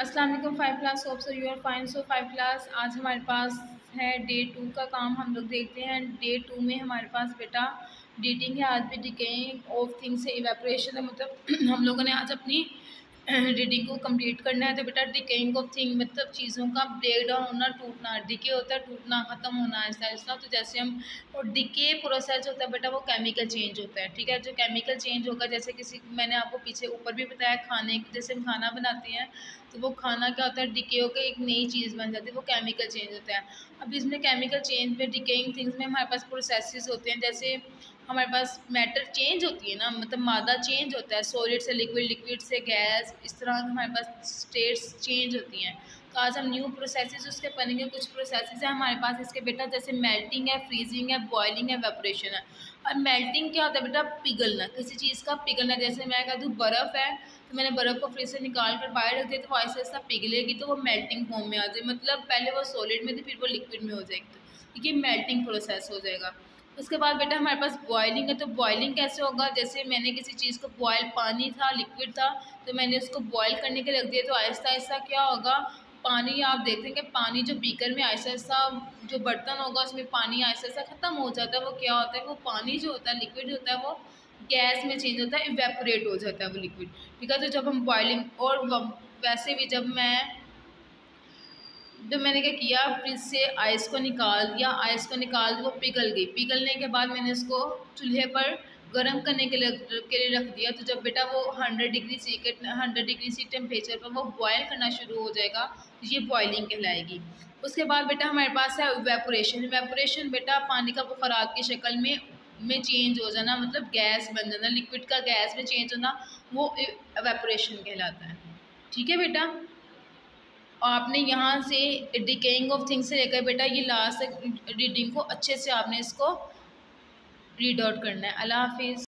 अस्सलाम वालेकुम five class, hope so you are fine. So five class, आज हमारे पास है डे 2 का काम। हम लोग देखते हैं डे 2 में हमारे पास बेटा रीडिंग है। आज भी डिकेइंग ऑफ थिंग्स से इवेपोरेशन है, मतलब हम लोगों ने आज अपनी रीडिंग को कंप्लीट करना है। तो बेटा डिकेइंग ऑफ थिंग मतलब चीज़ों का ब्रेक डाउन होना, टूटना। डिके होता है टूटना, ख़त्म होना ऐसा ऐसा। तो जैसे हम, और डिके प्रोसेस होता है बेटा वो केमिकल चेंज होता है, ठीक है। जो केमिकल चेंज होगा, जैसे किसी, मैंने आपको पीछे ऊपर भी बताया, खाने जैसे हम खाना बनाते हैं तो वो खाना क्या होता है, डिके होकर एक नई चीज़ बन जाती है, वो केमिकल चेंज होता है। अब इसमें केमिकल चेंज में, डिकेइंग थिंग्स में हमारे पास प्रोसेसेस होते हैं। जैसे हमारे पास मैटर चेंज होती है ना, मतलब मादा चेंज होता है, सॉलिड से लिक्विड, लिक्विड से गैस, इस तरह हमारे पास स्टेट्स चेंज होती हैं। तो आज हम न्यू प्रोसेसेस उसके पढ़ेंगे। कुछ प्रोसेसेस हैं हमारे पास इसके बेटा, जैसे मेल्टिंग है, फ्रीजिंग है, बॉइलिंग है, वेपोरेशन है। और मेल्टिंग क्या होता है बेटा, पिघलना, किसी चीज़ का पिघलना। जैसे मैं कह दूँ बर्फ़ है, तो मैंने बर्फ़ को फ्रिज से निकाल कर बाहर रख दिया, तो वो ऐसा ऐसा पिघलेगी, तो वो मेल्टिंग फॉर्म में आ जाए, मतलब पहले वो सॉलिड में थी, फिर वो लिक्विड में हो जाएगी, तो ये मेल्टिंग प्रोसेस हो जाएगा। उसके बाद बेटा हमारे पास बॉइलिंग है। तो बॉइलिंग कैसे होगा, जैसे मैंने किसी चीज़ को बॉयल, पानी था, लिक्विड था, तो मैंने उसको बॉयल करने के लिए रख दिया, तो आहिस्ता आहिस्ता क्या होगा, पानी, आप देखेंगे पानी जो बीकर में आहिस्ता आहिस्ता, जो बर्तन होगा उसमें पानी आहिस्ता आहिस्ता ख़त्म हो जाता है। वो क्या होता है, वो पानी जो होता है, लिक्विड होता है, वो गैस में चेंज होता है, इवेपोरेट हो जाता है वो लिक्विड, ठीक है। तो जब हम बॉइलिंग, और वैसे भी जब मैंने क्या किया, फ्रिज से आइस को निकाल दिया, आइस को निकाल दिया, वो पिघल गई। पिघलने के बाद मैंने उसको चूल्हे पर गर्म करने के लिए रख दिया। तो जब बेटा वो 100 डिग्री सी टेम्परेचर पर वो बॉयल करना शुरू हो जाएगा, तो ये बॉइलिंग कहलाएगी। उसके बाद बेटा हमारे पास है इवेपोरेशन। इवेपोरेशन बेटा पानी का बुखारात की शक्ल में चेंज हो जाना, मतलब गैस बन जाना, लिक्विड का गैस में चेंज होना, वो इवेपोरेशन कहलाता है, ठीक है बेटा। और आपने यहाँ से डिकेइंग ऑफ थिंग्स से लेकर बेटा ये लास्ट तक रीडिंग को अच्छे से आपने इसको रीड आउट करना है। अल्लाह हाफिज़।